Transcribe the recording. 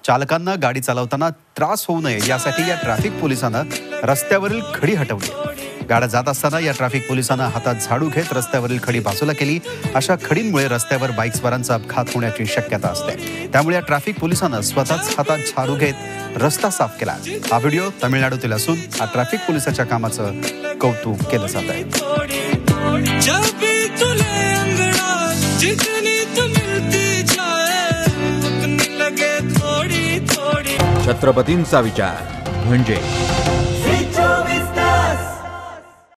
चालकांना गाडी चालवताना त्रास होऊ नये यासाठी या ट्रॅफिक पोलिसांना रस्त्यावरील खडी हटवली। गाड्या जात असताना या ट्रॅफिक पोलिसांना हातात झाडू घेत रस्त्यावरील खडी बाजूला केली। अशा खडींमुळे रस्त्यावर बाईकस्वारांचा अपघात होण्याची शक्यता असते, त्यामुळे या ट्रॅफिक पोलिसांना स्वतःच हातात झाडू घेत रस्ता साफ केला। हा व्हिडिओ तामिळनाडूतील असून हा ट्रॅफिक पोलिसाच्या कामाचं कौतुक केलं जात आहे। छत्रपतींचा विचार म्हणजे